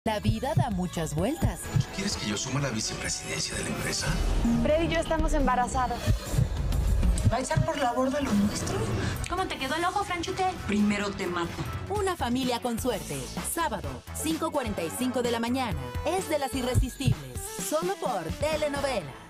La vida da muchas vueltas. ¿Quieres que yo suma la vicepresidencia de la empresa? Fred y yo estamos embarazados. ¿Va a echar por la borda lo nuestro? ¿Cómo te quedó el ojo, Franchute? Primero te mato. Una familia con suerte. Sábado, 5:45 de la mañana. Es de las irresistibles. Solo por Telenovela.